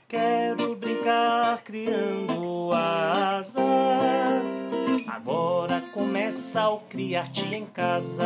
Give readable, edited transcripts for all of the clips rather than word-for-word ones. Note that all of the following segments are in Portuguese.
Quero brincar criando asas. Agora começa o Criarte em Casa.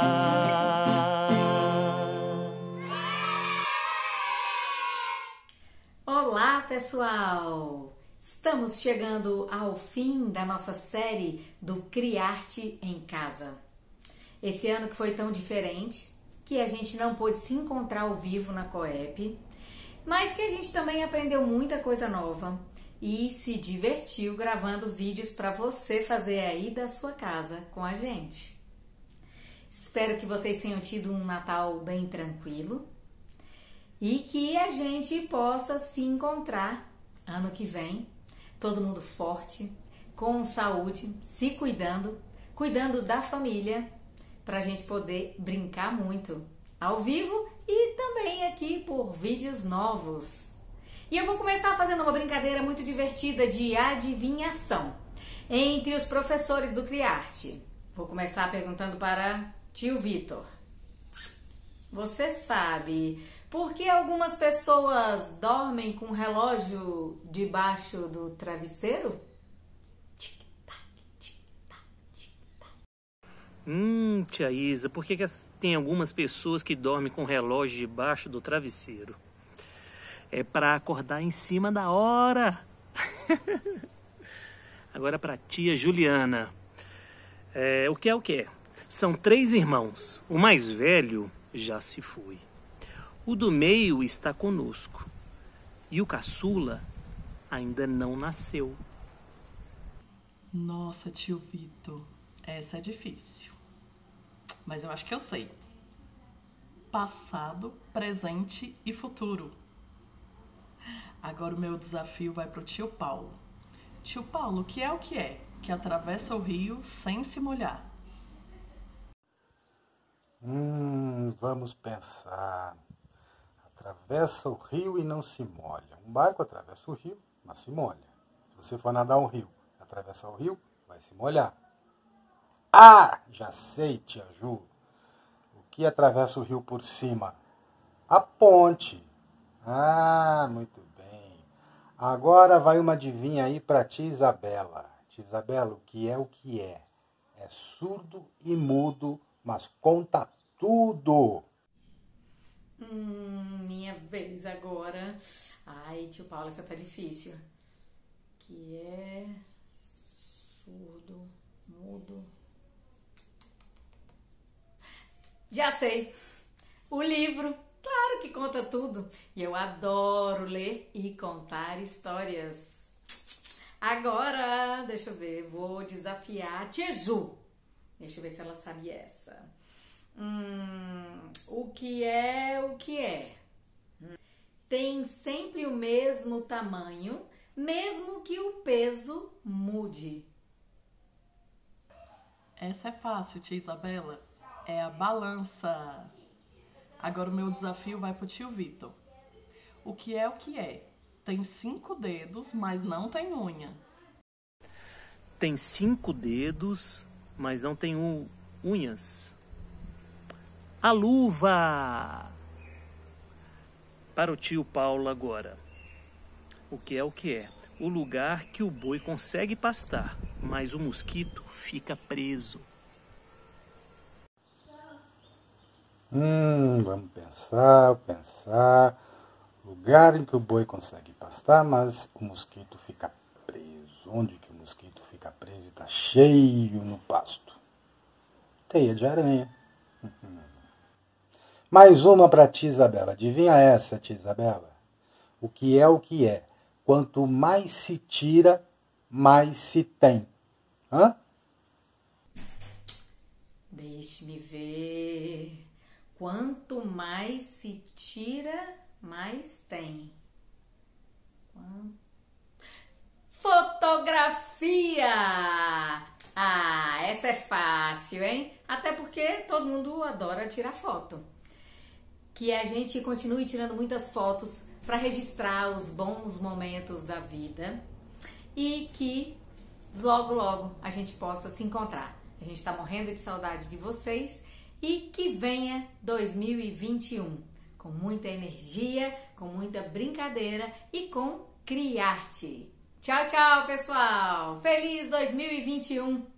Olá, pessoal! Estamos chegando ao fim da nossa série do Criarte em Casa. Esse ano que foi tão diferente, que a gente não pôde se encontrar ao vivo na Coep, mas que a gente também aprendeu muita coisa nova e se divertiu gravando vídeos para você fazer aí da sua casa com a gente. Espero que vocês tenham tido um Natal bem tranquilo e que a gente possa se encontrar ano que vem, todo mundo forte, com saúde, se cuidando da família, para a gente poder brincar muito ao vivo e também aqui por vídeos novos. E eu vou começar fazendo uma brincadeira muito divertida de adivinhação entre os professores do Criarte. Vou começar perguntando para tio Vitor. Você sabe por que algumas pessoas dormem com o relógio debaixo do travesseiro? Tic-tac, tic-tac, tic-tac. Tia Isa, por que tem algumas pessoas que dormem com o relógio debaixo do travesseiro? É para acordar em cima da hora. Agora para tia Juliana. O que é o que é? São 3 irmãos. O mais velho já se foi. O do meio está conosco. E o caçula ainda não nasceu. Nossa, tio Vitor, essa é difícil. Mas eu acho que eu sei. Passado, presente e futuro. Agora o meu desafio vai pro tio Paulo. Tio Paulo, o que é que atravessa o rio sem se molhar? Vamos pensar. Atravessa o rio e não se molha. Um barco atravessa o rio, mas se molha. Se você for nadar um rio, atravessar o rio, vai se molhar. Ah, já sei, tia Ju. O que atravessa o rio por cima? A ponte. Ah, muito bem. Agora vai uma adivinha aí para tia Isabela. Tia Isabela, o que é o que é? É surdo e mudo, mas conta tudo. Minha vez agora. Ai, tio Paulo, essa tá difícil. Que é surdo, mudo. Já sei. O livro, claro que conta tudo. E eu adoro ler e contar histórias. Agora, deixa eu ver, vou desafiar a tia Ju. Deixa eu ver se ela sabe essa. O que é o que é? Tem sempre o mesmo tamanho, mesmo que o peso mude. Essa é fácil, tia Isabela. É a balança. Agora o meu desafio vai pro tio Vitor. O que é? Tem 5 dedos, mas não tem unha. Tem 5 dedos, mas não tem unhas. A luva! Para o tio Paulo agora. O que é? O lugar que o boi consegue pastar, mas o mosquito fica preso. Vamos pensar. Lugar em que o boi consegue pastar, mas o mosquito fica preso. Onde que o mosquito fica preso e está cheio no pasto? Teia de aranha. Mais uma para tia Isabela. Adivinha essa, tia Isabela? O que é? Quanto mais se tira, mais se tem. Deixe-me ver. Quanto mais se tira, mais tem. Fotografia! Ah, essa é fácil, hein? Até porque todo mundo adora tirar foto. Que a gente continue tirando muitas fotos para registrar os bons momentos da vida e que logo, logo a gente possa se encontrar. A gente está morrendo de saudade de vocês e que venha 2021 com muita energia, com muita brincadeira e com Criarte. Tchau, tchau, pessoal! Feliz 2021!